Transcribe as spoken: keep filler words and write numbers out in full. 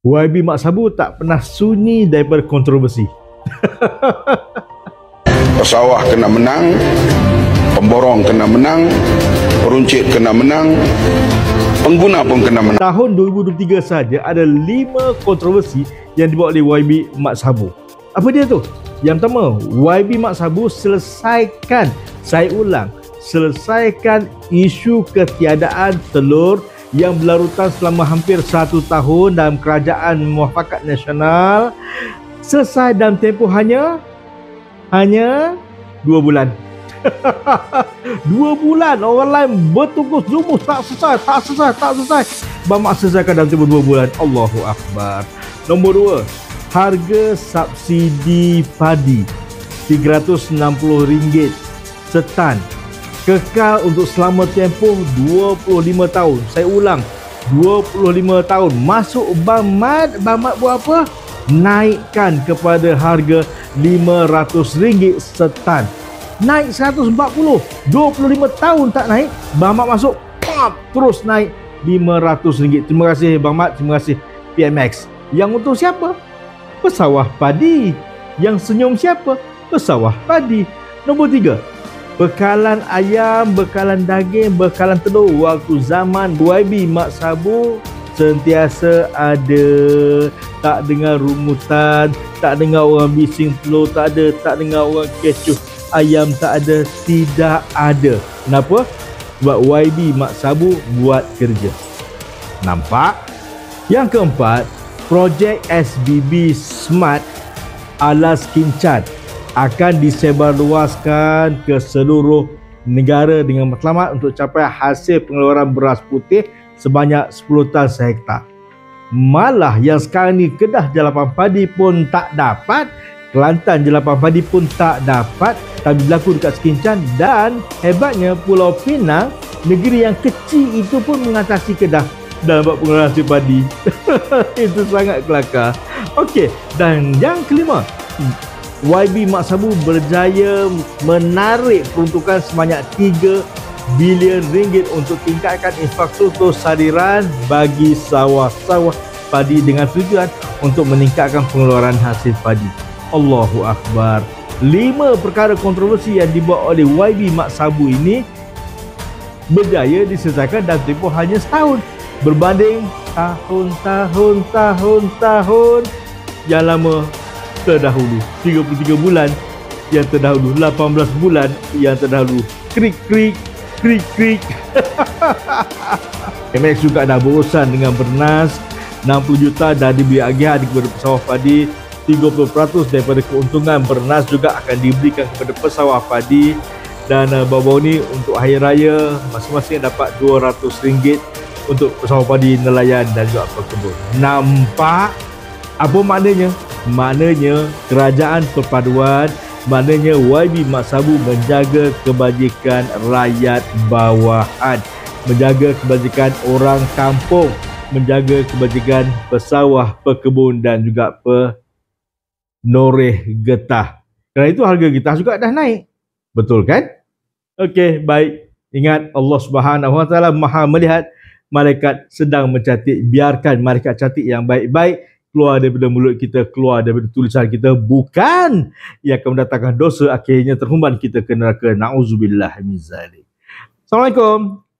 Y B Mak Sabu tak pernah sunyi daripada kontroversi. Pesawah kena menang, pemborong kena menang, peruncit kena menang, pengguna pun kena menang. Tahun dua ribu dua puluh tiga saja ada lima kontroversi yang dibawa oleh Y B Mak Sabu. Apa dia tu? Yang pertama, Y B Mak Sabu selesaikan, saya ulang, selesaikan isu ketiadaan telur yang berlarutan selama hampir satu tahun dalam Kerajaan Muafakat Nasional. Selesai dalam tempoh hanya hanya dua bulan. Dua bulan orang lain bertugas lumus tak selesai, tak selesai, tak selesai. Bamak selesaikan dalam tempoh dua bulan. Allahu Akbar. Nombor dua, harga subsidi padi tiga ratus enam puluh ringgit setan, kekal untuk selama tempoh dua puluh lima tahun. Saya ulang, dua puluh lima tahun. Masuk Bang Mat, Bang Mat buat apa? Naikkan kepada harga lima ratus ringgit setan. Naik seratus empat puluh, dua puluh lima tahun tak naik. Bang Mat masuk, pop, terus naik lima ratus ringgit. Terima kasih Bang Mat, terima kasih P M X. Yang untung siapa? Pesawah padi. Yang senyum siapa? Pesawah padi. Nombor tiga, bekalan ayam, bekalan daging, bekalan telur waktu zaman Y B Mak Sabu sentiasa ada. Tak dengar rumutan, tak dengar orang bising telur, tak ada, tak dengar orang kecoh ayam, tak ada, tidak ada. Kenapa? Sebab Y B Mak Sabu buat kerja. Nampak? Yang keempat, projek S B B Smart Alas Kincat akan disebarluaskan ke seluruh negara dengan matlamat untuk capai hasil pengeluaran beras putih sebanyak sepuluh tan sehektar. Malah yang sekarang ni Kedah Jalapan Padi pun tak dapat, Kelantan Jalapan Padi pun tak dapat, tapi berlaku dekat Sekincan. Dan hebatnya Pulau Pinang, negeri yang kecil itu pun mengatasi Kedah dalam buat pengeluaran hasil padi. Itu sangat kelakar. Okey, dan yang kelima, Y B Mak Sabu berjaya menarik peruntukan sebanyak tiga bilion ringgit untuk tingkatkan infrastruktur saliran bagi sawah-sawah padi dengan tujuan untuk meningkatkan pengeluaran hasil padi. Allahu Akbar. Lima perkara kontroversi yang dibuat oleh Y B Mak Sabu ini berjaya diselesaikan dalam tempoh hanya setahun, berbanding tahun-tahun tahun-tahun yang lama terdahulu. Tiga puluh tiga bulan yang terdahulu, lapan belas bulan yang terdahulu. Krik krik krik krik. M X juga dah berurusan dengan Bernas. Enam puluh juta dah diberi agihan kepada pesawah padi. Tiga puluh peratus daripada keuntungan Bernas juga akan diberikan kepada pesawah padi. Dan uh, baru-baru ni untuk Hari Raya masing-masing dapat dua ratus ringgit untuk pesawah padi, nelayan dan juga pekebun. Nampak? Apa maknanya? Maknanya kerajaan perpaduan, maknanya Y B Mak Sabu menjaga kebajikan rakyat bawahan, menjaga kebajikan orang kampung, menjaga kebajikan pesawah, pekebun dan juga penoreh getah. Kerana itu harga getah juga dah naik. Betul kan? Okey, baik. Ingat Allah Subhanahu Wa Taala Maha melihat. Malaikat sedang mencatat. Biarkan malaikat catat yang baik-baik keluar daripada mulut kita, keluar daripada tulisan kita, bukan yang akan mendatangkan dosa, akhirnya terhumban kita ke neraka. Na'udzubillah min zalik. Assalamualaikum.